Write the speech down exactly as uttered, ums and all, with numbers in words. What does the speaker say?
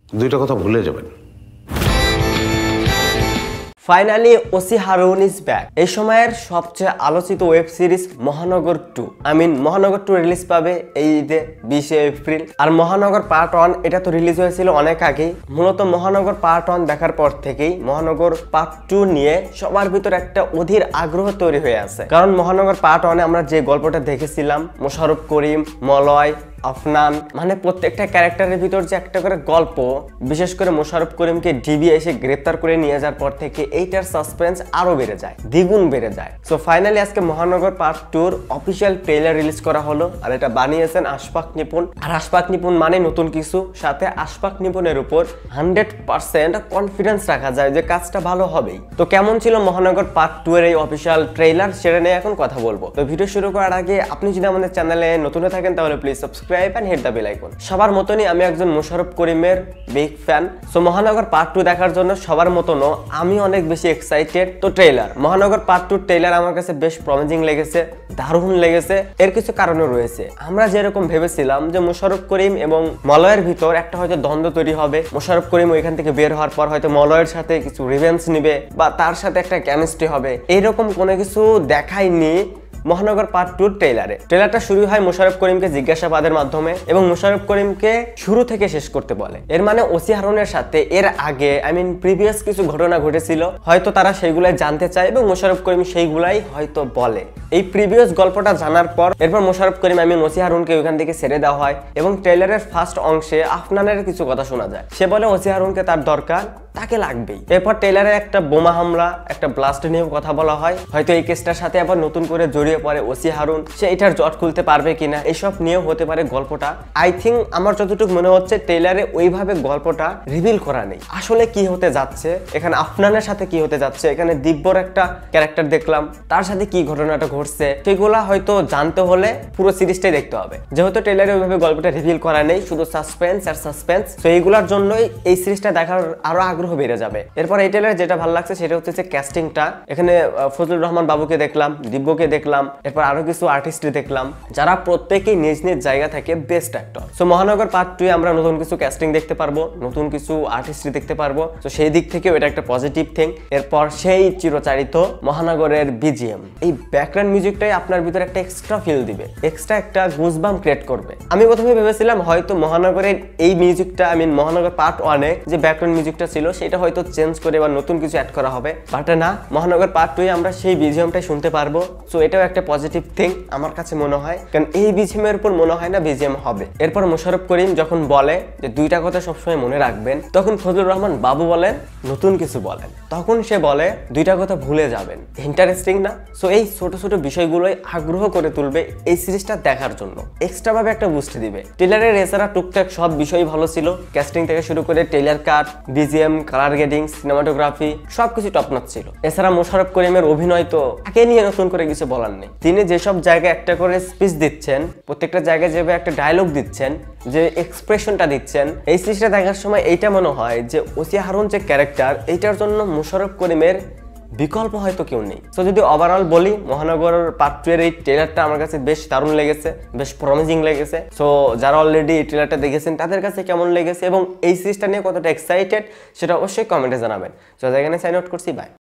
দুইটা কথা ভুলে যাবেন। Finally OC Harun is back. এই সময়ের সবচেয়ে আলোচিত web series Mahanagar two I mean Mahanagar two release পাবে এই ঈদে বিশে এপ্রিল। আর মহানগর পার্ট ওয়ান এটা তো রিলিজ হয়েছিল অনেক আগেই। মূলত মহানগর পার্ট ওয়ান দেখার পর থেকেই মহানগর পার্ট টু নিয়ে সবার ভিতরে একটা অধীর আগ্রহ তৈরি হয়ে আছে। কারণ মহানগর পার্ট ওয়ানে আমরা যে গল্পটা দেখেছিলাম, মোশাররফ করিম, মলয়, আফনান, মানে প্রত্যেকটা ক্যারেক্টারের ভিতর যে একটা করে গল্প, বিশেষ করে মোশাররফ করিমকে ডিবি এসে গ্রেপ্তার করে নিয়ে যাওয়ার পর থেকে এইটার সাসপেন্স আরো বেড়ে যায়, দ্বিগুণ বেড়ে যায়। সো ফাইনালি আজকে মহানগর পার্ট টুর অফিসিয়াল ট্রেলার রিলিজ করা হলো। আর এটা বানিয়েছেন আশফাক নিপুণ। আর আশফাক নিপুণ মানে নতুন কিছু, সাথে আশফাক নিপুণের উপর হান্ড্রেড পার্সেন্ট কনফিডেন্স রাখা যায় যে কাজটা ভালো হবেই। তো কেমন ছিল মহানগর পার্ট টু এর এই অফিসিয়াল ট্রেলার, সেটা নিয়ে এখন কথা বলবো। তো ভিডিও শুরু করার আগে আপনি যদি আমাদের চ্যানেলে নতুন হয়ে থাকেন তাহলে please subscribe and hit the bell icon। সবার মতনই আমি একজন মোশাররফ করিমের big fan. So Mahanagar part two দেখার জন্য সবার মতনও আমি অনেক বেশি এক্সাইটেড। তো ট্রেলার মহানগর পার্ট টু ট্রেলার আমার কাছে বেশ প্রমিজিং লেগেছে, দারুণ লেগেছে। এর কিছু কারণও রয়েছে। আমরা যেরকম ভেবেছিলাম যে মোশাররফ করিম এবং মলয়ের ভিতর একটা হয়তো দ্বন্দ্ব তৈরি হবে, মোশাররফ করিম ওইখান থেকে বের হওয়ার পর হয়তো মলয়ের সাথে কিছু রিভেঞ্জ নিবে বা তার সাথে একটা কেমিস্ট্রি হবে, এইরকম কোনো কিছু দেখায়নি মহানগর পার্ট টু ট্রেলারে। ট্রেলারটা শুরু হয় মোশাররফ করিমকে জিজ্ঞাসাবাদের মাধ্যমে এবং মোশাররফ করিমকে শুরু থেকে শেষ করতে বলে। এর মানে ওসি হারুনের সাথে এর আগে আই মিন প্রিভিয়াস কিছু ঘটনা ঘটেছিল, হয়তো তারা সেইগুলাই জানতে চায় এবং মোশাররফ করিম সেইগুলাই হয়তো বলে। এই প্রিভিয়াস গল্পটা জানার পর এরপর Mosharraf Karim I mean OC হারুনকে ওইখান থেকে ছেড়ে দেওয়া হয় এবং ট্রেলারের ফার্স্ট অংশে আফনানের কিছু কথা শোনা যায়। সে বলে ওসি হারুনকে তার দরকার, তাকে লাগবেই। এরপর ট্রেলারে একটা বোমা হামলা, একটা ব্লাস্ট নিয়ে কথা বলা হয়। হয়তো এই কেসটার সাথে আবার নতুন করে জড়িয়ে পড়ে ওসি হারুন, সে এটার জট খুলতে পারবে কিনা, এইসব নিয়েও হতে পারে গল্পটা। আই থিঙ্ক আমার যতটুকু মনে হচ্ছে ট্রেলারে ওইভাবে গল্পটা রিভিল করা নেই। আসলে কি হতে যাচ্ছে, এখানে আফনানের সাথে কি হতে যাচ্ছে, এখানে দিব্যর একটা ক্যারেক্টার দেখলাম, তার সাথে কি ঘটনাটা ঘটছে, সেগুলা হয়তো জানতে হলে পুরো সিরিজটাই দেখতে হবে। যেহেতু ট্রেলারে ওইভাবে গল্পটা রিভিল করা নেই, শুধু সাসপেন্স আর সাসপেন্স, তো এইগুলোর জন্যই এই সিরিজটা দেখার আরো আগ্রহ বেড়ে যাবে। এরপর এই ট্রেলারে যেটা ভালো লাগছে সেটা হচ্ছে ক্যাস্টিংটা। এখানে ফজলুর রহমান বাবুকে দেখলাম, দিব্যকে দেখলাম, এরপর আরো কিছু আর্টিস্ট দেখলাম যারা প্রত্যেকেই নিজ নিজ জায়গা থেকে best actor. So Mahanagar part two আমরা নতুন কিছু ক্যাস্টিং দেখতে পারবো, নতুন কিছু আর্টিস্ট দেখতে পারবো। তো সেই দিক থেকেও এটা একটা পজিটিভ থিং। এরপর সেই চিরচারিত মহানগরের বিজিএম, এই ব্যাকগ্রাউন্ড মিউজিকটাই আপনার ভিতরে একটা এক্সট্রা ফিল দিবে, এক্সট্রা একটা গুজবাম ক্রিয়েট করবে। আমি প্রথমে ভেবেছিলাম হয়তো মহানগরের এই মিউজিকটা আই মিন মহানগর পার্ট ওয়ানে যে ব্যাকগ্রাউন্ড মিউজিকটা ছিল সেটা হয়তো চেঞ্জ করে বা নতুন কিছু অ্যাড করা হবে, বাট না, মহানগর পার্ট টু এ আমরা সেই বিজিএমটাই শুনতে পারবো। সো এটাও একটা পজিটিভ থিং আমার কাছে মনে হয়, কারণ এই বিজিএম এর উপর মনে হয় না বিজিএম হবে। এরপর মোশাররফ করিম যখন বলে যে দুইটা কথা সবসময় মনে রাখবেন, তখন ফজলুর রহমান বাবু বলেন নতুন কিছু বলেন, তখন সে বলে দুইটা কথা ভুলে যাবেন। ইন্টারেস্টিং না? সো এই ছোট ছোট বিষয়গুলোই আগ্রহ করে তুলবে এই সিরিজটা দেখার জন্য, এক্সট্রা ভাবে একটা বুস্ট দিবে। ট্রেলারের এছাড়া টুকটাক সব বিষয় ভালো ছিল, ক্যাস্টিং থেকে শুরু করে trailer cut, BGM, colour grading, cinematography সবকিছু টপ নচ ছিল। এছাড়া মোশাররফ করিমের অভিনয় তো তাকে নিয়ে নতুন করে কিছু বলার নেই। তিনি যেসব জায়গায় একটা করে স্পিচ দিচ্ছেন, প্রত্যেকটা জায়গায় যেভাবে একটা ডায়লগ দিচ্ছেন, যে এক্সপ্রেশনটা দিচ্ছেন, এই সিরিজটা দেখার সময় এইটা মনে হয় যে ওসি হারুন যে ক্যারেক্টার, এইটার জন্য মোশাররফ করিমের বিকল্প হয়তো কেউ নেই। তো যদি ওভারঅল বলি মহানগর পার্ট টু এর এই ট্রেলারটা আমার কাছে বেশ দারুণ লেগেছে, বেশ প্রমিজিং লেগেছে। সো যারা অলরেডি এই ট্রেলারটা দেখেছেন তাদের কাছে কেমন লেগেছে এবং এই সিরিজটা নিয়ে কতটা এক্সাইটেড সেটা অবশ্যই কমেন্টে জানাবেন। তো এখানে সাইন আউট করছি, বাই।